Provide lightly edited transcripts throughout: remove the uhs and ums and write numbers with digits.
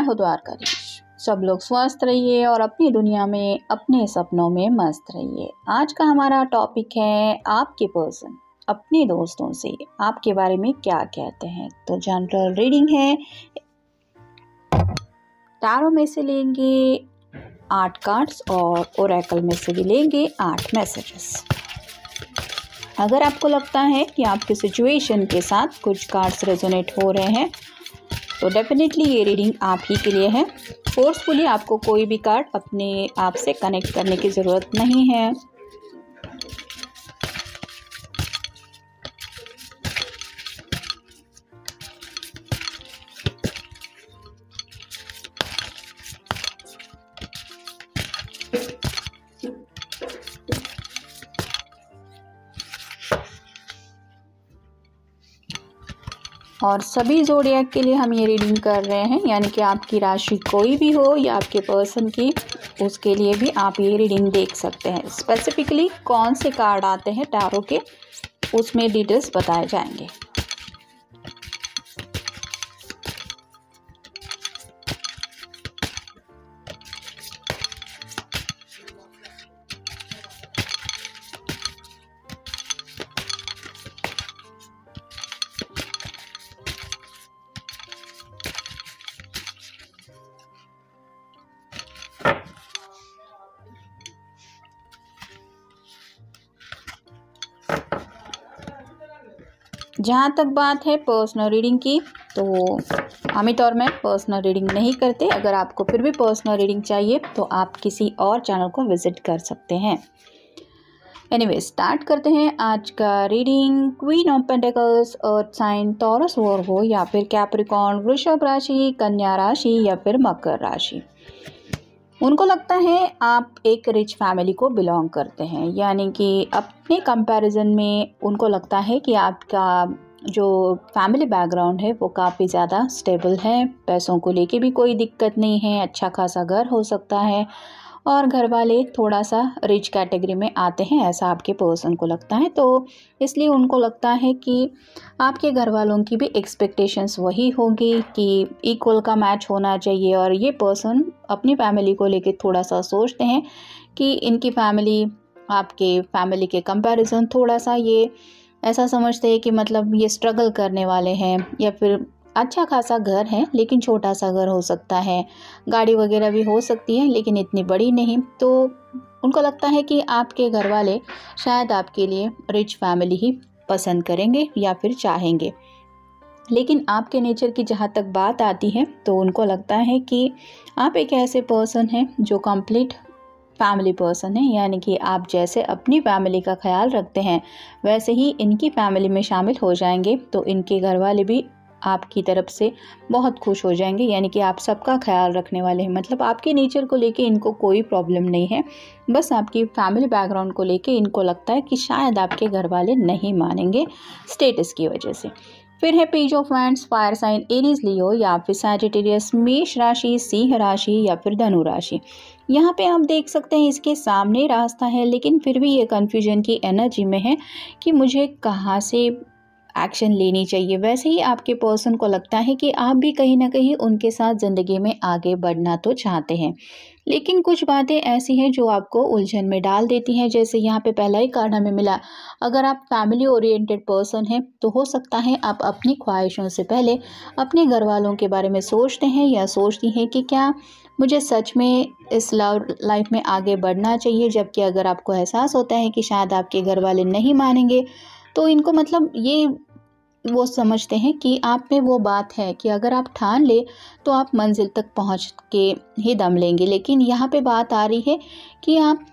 हूँ द्वारकाधीश। सब लोग स्वस्थ रहिए और अपनी दुनिया में अपने सपनों में मस्त रहिए। आज का हमारा टॉपिक है आपके पर्सन अपने दोस्तों से आपके बारे में क्या कहते हैं। तो जनरल रीडिंग है, टैरो में से लेंगे 8 कार्ड्स और ओरेकल में से भी लेंगे 8 मैसेजेस। अगर आपको लगता है कि आपके सिचुएशन के साथ कुछ कार्ड्स रेजोनेट हो रहे हैं तो डेफिनेटली ये रीडिंग आप ही के लिए है। फोर्सफुली आपको कोई भी कार्ड अपने आप से कनेक्ट करने की ज़रूरत नहीं है। और सभी ज़ोडिएक के लिए हम ये रीडिंग कर रहे हैं, यानी कि आपकी राशि कोई भी हो या आपके पर्सन की, उसके लिए भी आप ये रीडिंग देख सकते हैं। स्पेसिफिकली कौन से कार्ड आते हैं टैरो के, उसमें डिटेल्स बताए जाएंगे। जहाँ तक बात है पर्सनल रीडिंग की, तो आमतौर और मैं पर्सनल रीडिंग नहीं करते। अगर आपको फिर भी पर्सनल रीडिंग चाहिए तो आप किसी और चैनल को विजिट कर सकते हैं। एनीवे स्टार्ट करते हैं आज का reading. Queen of pentacles, earth sign, Taurus Virgo या फिर कैप्रिकॉर्न, वृषभ राशि, कन्या राशि या फिर मकर राशि। उनको लगता है आप एक रिच फैमिली को बिलोंग करते हैं, यानी कि अपने कंपैरिजन में उनको लगता है कि आपका जो फैमिली बैकग्राउंड है वो काफ़ी ज़्यादा स्टेबल है। पैसों को लेके भी कोई दिक्कत नहीं है, अच्छा खासा घर हो सकता है और घर वाले थोड़ा सा रिच कैटेगरी में आते हैं, ऐसा आपके पर्सन को लगता है। तो इसलिए उनको लगता है कि आपके घर वालों की भी एक्सपेक्टेशंस वही होगी कि इक्वल का मैच होना चाहिए। और ये पर्सन अपनी फैमिली को लेके थोड़ा सा सोचते हैं कि इनकी फैमिली आपके फैमिली के कंपैरिजन थोड़ा सा ये ऐसा समझते हैं कि मतलब ये स्ट्रगल करने वाले हैं, या फिर अच्छा खासा घर है लेकिन छोटा सा घर हो सकता है, गाड़ी वगैरह भी हो सकती है लेकिन इतनी बड़ी नहीं। तो उनको लगता है कि आपके घर वाले शायद आपके लिए रिच फैमिली ही पसंद करेंगे या फिर चाहेंगे। लेकिन आपके नेचर की जहाँ तक बात आती है तो उनको लगता है कि आप एक ऐसे पर्सन हैं जो कंप्लीट फैमिली पर्सन है, यानी कि आप जैसे अपनी फैमिली का ख्याल रखते हैं वैसे ही इनकी फैमिली में शामिल हो जाएंगे। तो इनके घर वाले भी आपकी तरफ से बहुत खुश हो जाएंगे, यानी कि आप सबका ख्याल रखने वाले हैं। मतलब आपके नेचर को लेके इनको कोई प्रॉब्लम नहीं है, बस आपकी फैमिली बैकग्राउंड को लेके इनको लगता है कि शायद आपके घर वाले नहीं मानेंगे स्टेटस की वजह से। फिर है page of wands, fire sign Aries Leo या फिर सैजिटेरियस, मेष राशि, सिंह राशि या फिर धनु राशि। यहाँ पे आप देख सकते हैं इसके सामने रास्ता है, लेकिन फिर भी ये कन्फ्यूजन की एनर्जी में है कि मुझे कहाँ से एक्शन लेनी चाहिए। वैसे ही आपके पर्सन को लगता है कि आप भी कहीं ना कहीं उनके साथ ज़िंदगी में आगे बढ़ना तो चाहते हैं, लेकिन कुछ बातें ऐसी हैं जो आपको उलझन में डाल देती हैं। जैसे यहाँ पे पहला ही कार्ड हमें मिला, अगर आप फैमिली ओरिएंटेड पर्सन हैं तो हो सकता है आप अपनी ख्वाहिशों से पहले अपने घर वालों के बारे में सोचते हैं या सोचती हैं कि क्या मुझे सच में इस लव लाइफ में आगे बढ़ना चाहिए। जबकि अगर आपको एहसास होता है कि शायद आपके घर वाले नहीं मानेंगे तो इनको मतलब ये वो समझते हैं कि आप में वो बात है कि अगर आप ठान ले तो आप मंजिल तक पहुंच के ही दम लेंगे। लेकिन यहाँ पे बात आ रही है कि आप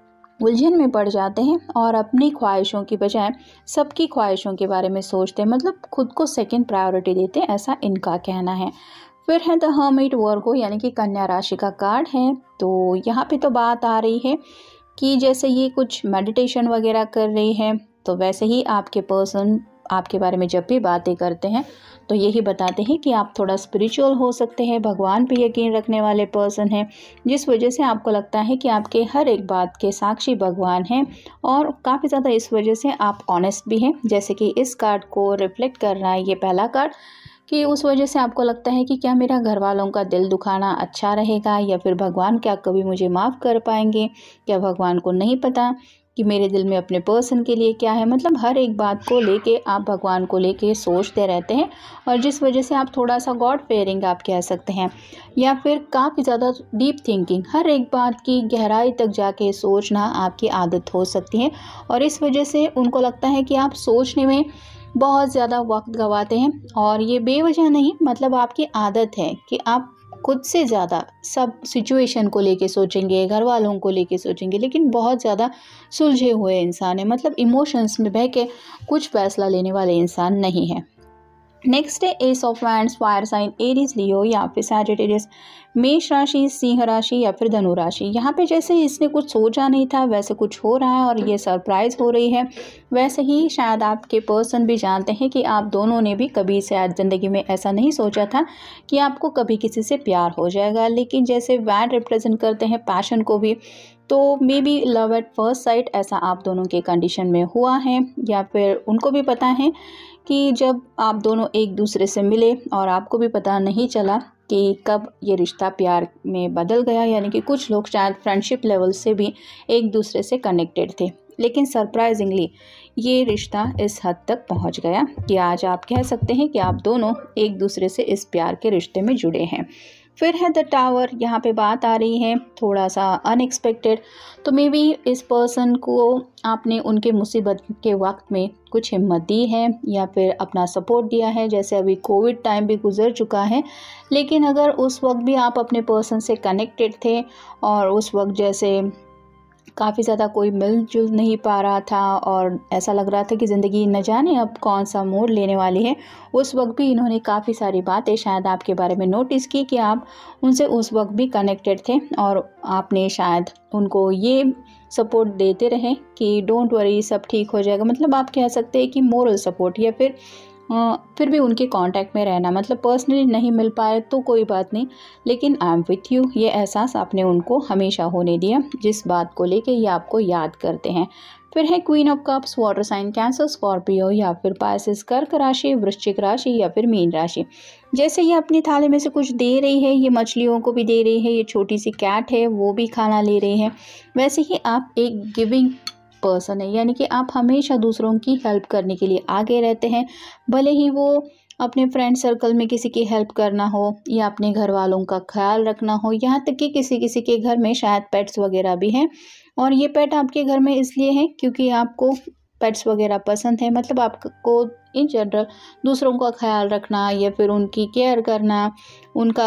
उलझन में पड़ जाते हैं और अपनी ख्वाहिशों की बजाय सबकी ख्वाहिशों के बारे में सोचते हैं, मतलब खुद को सेकंड प्रायोरिटी देते हैं, ऐसा इनका कहना है। फिर है द हर्मिट वर्गो, यानी कि कन्या राशि का कार्ड है। तो यहाँ पे तो बात आ रही है कि जैसे ये कुछ मेडिटेशन वगैरह कर रही है, तो वैसे ही आपके पर्सन आपके बारे में जब भी बातें करते हैं तो यही बताते हैं कि आप थोड़ा स्पिरिचुअल हो सकते हैं, भगवान पे यकीन रखने वाले पर्सन हैं, जिस वजह से आपको लगता है कि आपके हर एक बात के साक्षी भगवान हैं। और काफ़ी ज़्यादा इस वजह से आप ऑनेस्ट भी हैं, जैसे कि इस कार्ड को रिफ्लेक्ट कर रहा है ये पहला कार्ड कि उस वजह से आपको लगता है कि क्या मेरा घर वालों का दिल दुखाना अच्छा रहेगा, या फिर भगवान क्या कभी मुझे माफ़ कर पाएंगे, क्या भगवान को नहीं पता कि मेरे दिल में अपने पर्सन के लिए क्या है। मतलब हर एक बात को लेके आप भगवान को लेके सोचते रहते हैं, और जिस वजह से आप थोड़ा सा गॉड फेयरिंग आप कह सकते हैं, या फिर काफ़ी ज़्यादा डीप थिंकिंग, हर एक बात की गहराई तक जाके सोचना आपकी आदत हो सकती है। और इस वजह से उनको लगता है कि आप सोचने में बहुत ज़्यादा वक्त गंवाते हैं, और ये बेवजह नहीं, मतलब आपकी आदत है कि आप खुद से ज़्यादा सब सिचुएशन को लेके सोचेंगे, घर वालों को लेके सोचेंगे, लेकिन बहुत ज़्यादा सुलझे हुए इंसान है। मतलब इमोशंस में बह के कुछ फैसला लेने वाले इंसान नहीं है। नेक्स्ट है ace of wands, fire sign Aries Leo या फिर सैजिटेरियस, मेष राशि, सिंह राशि या फिर धनु राशि। यहाँ पे जैसे इसने कुछ सोचा नहीं था वैसे कुछ हो रहा है, और ये सरप्राइज हो रही है। वैसे ही शायद आपके पर्सन भी जानते हैं कि आप दोनों ने भी कभी शायद ज़िंदगी में ऐसा नहीं सोचा था कि आपको कभी किसी से प्यार हो जाएगा, लेकिन जैसे वैंड रिप्रेजेंट करते हैं पैशन को भी, तो maybe love at first sight ऐसा आप दोनों के कंडीशन में हुआ है, या फिर उनको भी पता है कि जब आप दोनों एक दूसरे से मिले और आपको भी पता नहीं चला कि कब ये रिश्ता प्यार में बदल गया। यानी कि कुछ लोग शायद फ्रेंडशिप लेवल से भी एक दूसरे से कनेक्टेड थे, लेकिन सरप्राइजिंगली ये रिश्ता इस हद तक पहुंच गया कि आज आप कह सकते हैं कि आप दोनों एक दूसरे से इस प्यार के रिश्ते में जुड़े हैं। फिर है द टावर, यहाँ पे बात आ रही है थोड़ा सा अनएक्सपेक्टेड। तो मे बी इस पर्सन को आपने उनके मुसीबत के वक्त में कुछ हिम्मत दी है, या फिर अपना सपोर्ट दिया है। जैसे अभी कोविड टाइम भी गुजर चुका है, लेकिन अगर उस वक्त भी आप अपने पर्सन से कनेक्टेड थे, और उस वक्त जैसे काफ़ी ज़्यादा कोई मिलजुल नहीं पा रहा था, और ऐसा लग रहा था कि ज़िंदगी न जाने अब कौन सा मोड़ लेने वाली है, उस वक्त भी इन्होंने काफ़ी सारी बातें शायद आपके बारे में नोटिस की कि आप उनसे उस वक्त भी कनेक्टेड थे, और आपने शायद उनको ये सपोर्ट देते रहे कि डोंट वरी सब ठीक हो जाएगा। मतलब आप कह सकते हैं कि मोरल सपोर्ट, या फिर भी उनके कांटेक्ट में रहना। मतलब पर्सनली नहीं मिल पाए तो कोई बात नहीं, लेकिन आई एम विथ यू, ये एहसास आपने उनको हमेशा होने दिया, जिस बात को लेके ये आपको याद करते हैं। फिर है queen of cups, water sign Cancer, Scorpio या फिर पाइसेस, कर्क राशि, वृश्चिक राशि या फिर मीन राशि। जैसे ये अपनी थाली में से कुछ दे रही है, ये मछलियों को भी दे रही है, ये छोटी सी कैट है वो भी खाना ले रही है, वैसे ही आप एक गिविंग पर्सन है। यानी कि आप हमेशा दूसरों की हेल्प करने के लिए आगे रहते हैं, भले ही वो अपने फ्रेंड सर्कल में किसी की हेल्प करना हो, या अपने घर वालों का ख्याल रखना हो, यहाँ तक कि किसी किसी के घर में शायद पेट्स वगैरह भी हैं, और ये पेट आपके घर में इसलिए है क्योंकि आपको पेट्स वगैरह पसंद है। मतलब आपको इन जनरल दूसरों का ख्याल रखना, या फिर उनकी केयर करना, उनका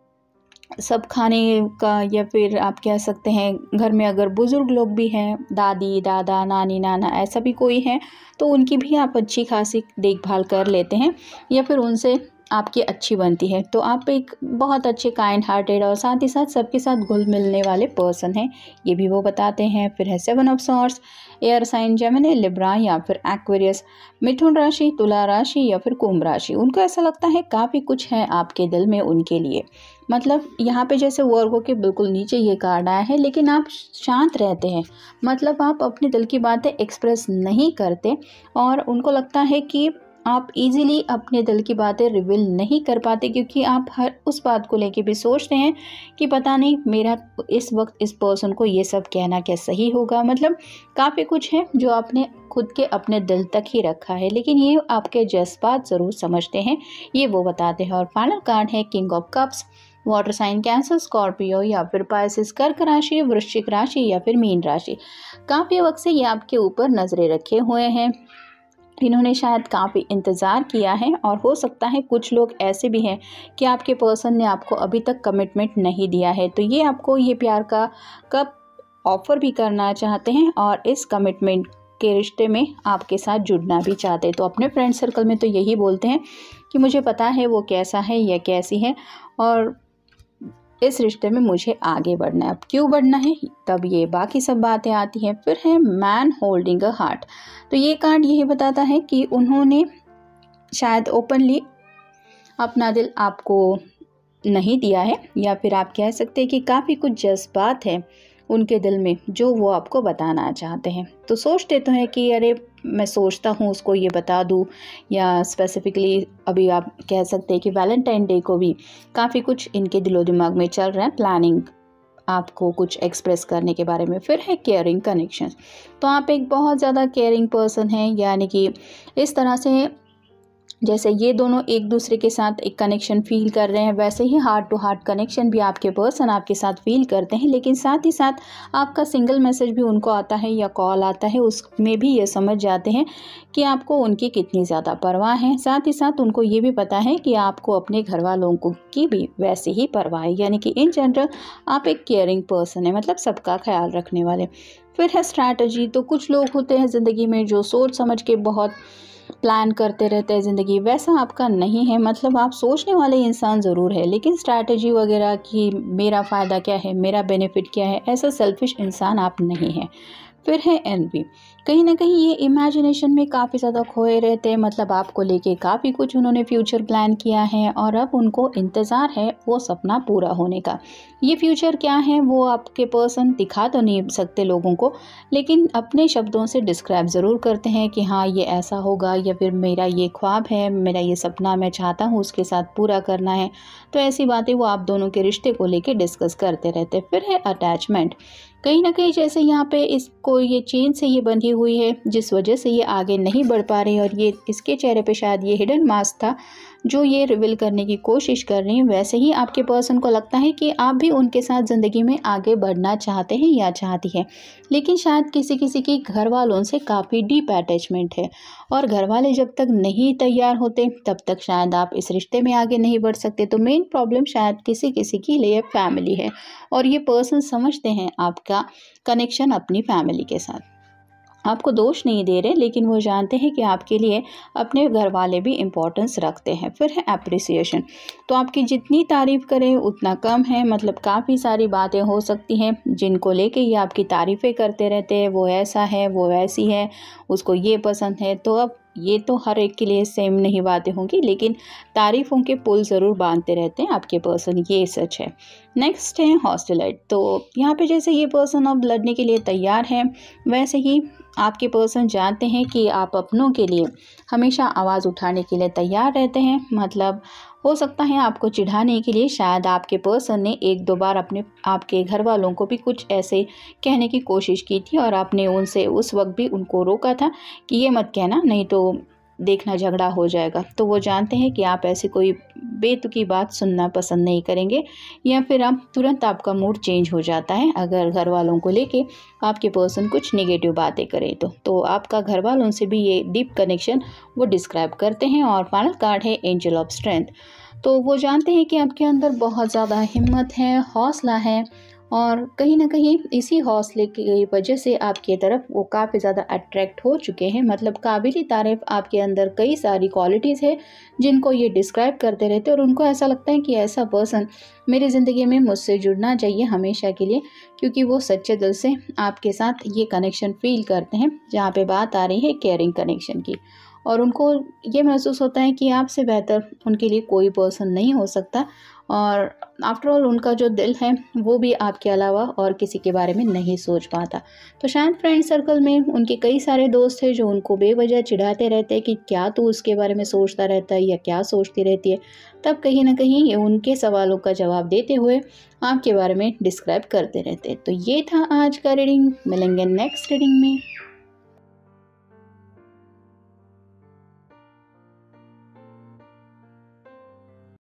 सब खाने का, या फिर आप कह सकते हैं घर में अगर बुज़ुर्ग लोग भी हैं, दादी दादा नानी नाना ऐसा भी कोई है, तो उनकी भी आप अच्छी खासी देखभाल कर लेते हैं, या फिर उनसे आपकी अच्छी बनती है। तो आप एक बहुत अच्छे काइंड हार्टेड और साथ ही साथ सबके साथ घुल मिलने वाले पर्सन हैं, ये भी वो बताते हैं। फिर है 7 of swords, air sign Gemini, Libra या फिर एक्वेरियस, मिथुन राशि, तुला राशि या फिर कुंभ राशि। उनको ऐसा लगता है काफ़ी कुछ है आपके दिल में उनके लिए। मतलब यहाँ पे जैसे वर्गों के बिल्कुल नीचे ये कार्ड आया है, लेकिन आप शांत रहते हैं। मतलब आप अपने दिल की बातें एक्सप्रेस नहीं करते, और उनको लगता है कि आप इजीली अपने दिल की बातें रिवील नहीं कर पाते, क्योंकि आप हर उस बात को लेके भी सोचते हैं कि पता नहीं मेरा इस वक्त इस पर्सन को ये सब कहना क्या सही होगा। मतलब काफ़ी कुछ है जो आपने खुद के अपने दिल तक ही रखा है, लेकिन ये आपके जज्बात ज़रूर समझते हैं, ये वो बताते हैं। और फाइनल कार्ड है king of cups, water sign Cancer, Scorpio या फिर पाइसेस, कर्क राशि, वृश्चिक राशि या फिर मीन राशि। काफ़ी वक्त से ये आपके ऊपर नज़रें रखे हुए हैं, इन्होंने शायद काफ़ी इंतज़ार किया है, और हो सकता है कुछ लोग ऐसे भी हैं कि आपके पर्सन ने आपको अभी तक कमिटमेंट नहीं दिया है, तो ये आपको ये प्यार का कब ऑफ़र भी करना चाहते हैं, और इस कमिटमेंट के रिश्ते में आपके साथ जुड़ना भी चाहते हैं। तो अपने फ्रेंड सर्कल में तो यही बोलते हैं कि मुझे पता है वो कैसा है या कैसी है, और इस रिश्ते में मुझे आगे बढ़ना है। अब क्यों बढ़ना है, तब ये बाकी सब बातें आती हैं। फिर है मैन होल्डिंग अ हार्ट, तो ये कार्ड यही बताता है कि उन्होंने शायद ओपनली अपना दिल आपको नहीं दिया है, या फिर आप कह सकते हैं कि काफ़ी कुछ जज्बात हैं उनके दिल में जो वो आपको बताना चाहते हैं। तो सोचते तो हैं कि अरे मैं सोचता हूँ उसको ये बता दूँ, या स्पेसिफिकली अभी आप कह सकते हैं कि वैलेंटाइन डे को भी काफ़ी कुछ इनके दिलो दिमाग में चल रहा है, प्लानिंग आपको कुछ एक्सप्रेस करने के बारे में। फिर है केयरिंग कनेक्शन। तो आप एक बहुत ज़्यादा केयरिंग पर्सन हैं, यानी कि इस तरह से जैसे ये दोनों एक दूसरे के साथ एक कनेक्शन फील कर रहे हैं, वैसे ही हार्ट टू हार्ट कनेक्शन भी आपके पर्सन आपके साथ फील करते हैं। लेकिन साथ ही साथ आपका सिंगल मैसेज भी उनको आता है या कॉल आता है, उसमें भी ये समझ जाते हैं कि आपको उनकी कितनी ज़्यादा परवाह है। साथ ही साथ उनको ये भी पता है कि आपको अपने घर वालों को की भी वैसे ही परवाह है, यानी कि इन जनरल आप एक केयरिंग पर्सन है, मतलब सबका ख्याल रखने वाले। फिर है स्ट्रैटेजी। तो कुछ लोग होते हैं ज़िंदगी में जो सोच समझ के बहुत प्लान करते रहते हैं ज़िंदगी, वैसा आपका नहीं है। मतलब आप सोचने वाले इंसान ज़रूर है, लेकिन स्ट्रैटेजी वगैरह कि मेरा फ़ायदा क्या है, मेरा बेनिफिट क्या है, ऐसा सेल्फिश इंसान आप नहीं हैं। फिर है एनवी। कहीं ना कहीं ये इमेजिनेशन में काफ़ी ज़्यादा खोए रहते हैं, मतलब आपको लेके काफ़ी कुछ उन्होंने फ्यूचर प्लान किया है और अब उनको इंतज़ार है वो सपना पूरा होने का। ये फ्यूचर क्या है वो आपके पर्सन दिखा तो नहीं सकते लोगों को, लेकिन अपने शब्दों से डिस्क्राइब ज़रूर करते हैं कि हाँ ये ऐसा होगा, या फिर मेरा ये ख्वाब है, मेरा ये सपना मैं चाहता हूँ उसके साथ पूरा करना है। तो ऐसी बातें वो आप दोनों के रिश्ते को लेके डिस्कस करते रहते हैं। फिर है अटैचमेंट। कहीं ना कहीं जैसे यहाँ पे इसको ये चेन से ये बंधी हुई है, जिस वजह से ये आगे नहीं बढ़ पा रही, और ये इसके चेहरे पे शायद ये हिडन मास्क था जो ये रिवील करने की कोशिश कर रही है। वैसे ही आपके पर्सन को लगता है कि आप भी उनके साथ ज़िंदगी में आगे बढ़ना चाहते हैं या चाहती हैं, लेकिन शायद किसी किसी की घर वालों से काफ़ी डीप अटैचमेंट है, और घर वाले जब तक नहीं तैयार होते तब तक शायद आप इस रिश्ते में आगे नहीं बढ़ सकते। तो मेन प्रॉब्लम शायद किसी किसी के लिए फैमिली है, और ये पर्सन समझते हैं आपका कनेक्शन अपनी फैमिली के साथ। आपको दोष नहीं दे रहे, लेकिन वो जानते हैं कि आपके लिए अपने घर वाले भी इम्पोर्टेंस रखते हैं। फिर है अप्रिसिएशन। तो आपकी जितनी तारीफ़ करें उतना कम है, मतलब काफ़ी सारी बातें हो सकती हैं जिनको लेके ये आपकी तारीफ़ें करते रहते हैं, वो ऐसा है, वो वैसी है, उसको ये पसंद है। तो अब ये तो हर एक के लिए सेम नहीं बातें होंगी, लेकिन तारीफ़ों के पुल ज़रूर बांधते रहते हैं आपके पर्सन, ये सच है। नेक्स्ट है हॉस्टिलाइट। तो यहाँ पे जैसे ये पर्सन अब लड़ने के लिए तैयार है, वैसे ही आपके पर्सन जानते हैं कि आप अपनों के लिए हमेशा आवाज़ उठाने के लिए तैयार रहते हैं। मतलब हो सकता है आपको चिढ़ाने के लिए शायद आपके पर्सन ने एक दो बार आपके घर वालों को भी कुछ ऐसे कहने की कोशिश की थी, और आपने उनसे उस वक्त भी उनको रोका था कि ये मत कहना, नहीं तो देखना झगड़ा हो जाएगा। तो वो जानते हैं कि आप ऐसी कोई बेतुकी बात सुनना पसंद नहीं करेंगे, या फिर आप तुरंत आपका मूड चेंज हो जाता है अगर घर वालों को लेके आपके पर्सन कुछ नेगेटिव बातें करें तो आपका घर वालों से भी ये डीप कनेक्शन वो डिस्क्राइब करते हैं। और फाइनल कार्ड है एंजल ऑफ स्ट्रेंथ। तो वो जानते हैं कि आपके अंदर बहुत ज़्यादा हिम्मत है, हौसला है, और कहीं ना कहीं इसी हौसले की वजह से आपकी तरफ वो काफ़ी ज़्यादा अट्रैक्ट हो चुके हैं। मतलब काबिल तारीफ़ आपके अंदर कई सारी क्वालिटीज़ है जिनको ये डिस्क्राइब करते रहते हैं, और उनको ऐसा लगता है कि ऐसा पर्सन मेरी ज़िंदगी में मुझसे जुड़ना चाहिए हमेशा के लिए, क्योंकि वो सच्चे दिल से आपके साथ ये कनेक्शन फील करते हैं, जहाँ पे बात आ रही है केयरिंग कनेक्शन की। और उनको ये महसूस होता है कि आपसे बेहतर उनके लिए कोई पर्सन नहीं हो सकता, और आफ्टर ऑल उनका जो दिल है वो भी आपके अलावा और किसी के बारे में नहीं सोच पाता। तो शायद फ्रेंड सर्कल में उनके कई सारे दोस्त हैं जो उनको बेवजह चिढ़ाते रहते हैं कि क्या तू उसके बारे में सोचता रहता है या क्या सोचती रहती है। तब कहीं ना कहीं ये उनके सवालों का जवाब देते हुए आपके बारे में डिस्क्राइब करते रहते हैं। तो ये था आज का रीडिंग। मिलेंगे नेक्स्ट रीडिंग में।